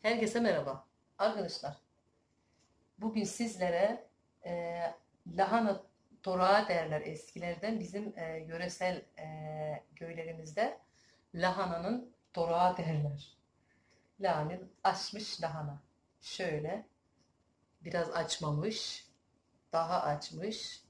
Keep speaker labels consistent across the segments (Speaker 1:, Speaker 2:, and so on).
Speaker 1: Herkese merhaba. Arkadaşlar, bugün sizlere lahana torağı derler eskilerden. Bizim yöresel köylerimizde lahananın torağı derler. Yani açmış lahana. Şöyle biraz açmamış, daha açmış.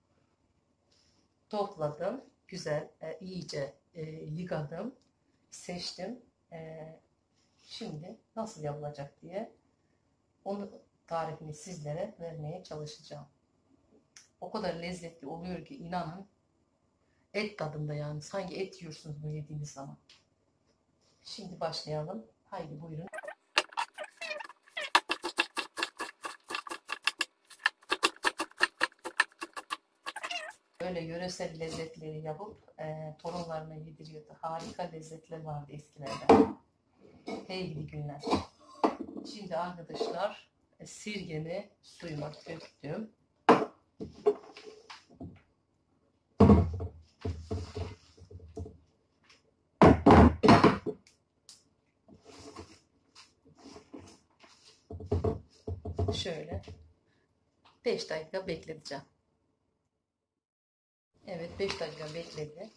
Speaker 1: Topladım. Güzel, iyice yıkadım. Seçtim. Şimdi nasıl yapılacak diye onun tarifini sizlere vermeye çalışacağım. O kadar lezzetli oluyor ki inanın, et tadında, yani sanki et yiyorsunuz bu yediğiniz zaman. Şimdi başlayalım. Haydi buyurun. Böyle yöresel lezzetleri yapıp torunlarına yediriyordu. Harika lezzetler vardı eskilerde. Hey gidi günler. Şimdi arkadaşlar sirgemi suyuma döktüm. Şöyle 5 dakika bekleteceğim. Evet, 5 dakika bekledi.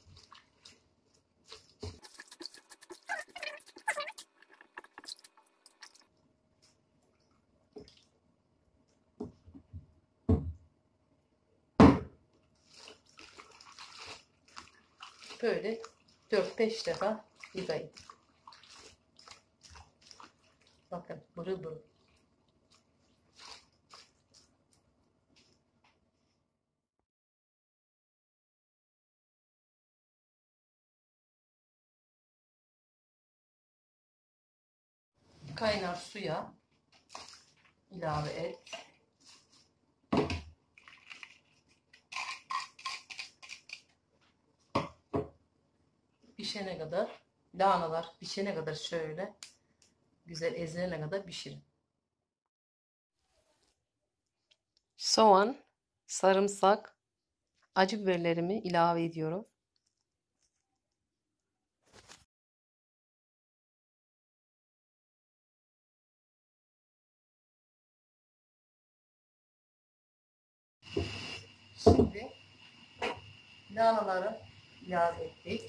Speaker 1: Böyle 4-5 defa yıkayın. Bakın bırıl bırıl. Kaynar suya ilave et. Pişene kadar, lahanalar pişene kadar şöyle güzel ezilene kadar pişirin. Soğan, sarımsak, acı biberlerimi ilave ediyorum. Şimdi lahanaları ilave ettik.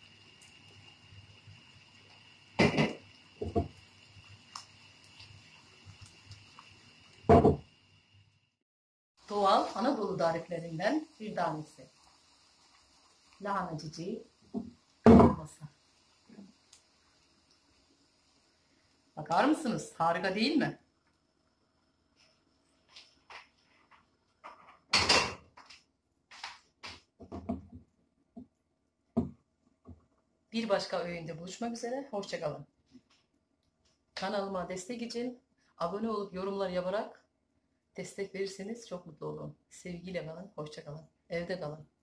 Speaker 1: Doğal Anadolu tariflerinden bir tanesi. Lahana ciciği kavurması. Bakar mısınız? Harika değil mi? Bir başka öğünde buluşmak üzere. Hoşça kalın. Kanalıma destek için abone olup yorumlar yaparak destek verirseniz çok mutlu olurum. Sevgiyle kalın. Hoşça kalın. Evde kalın.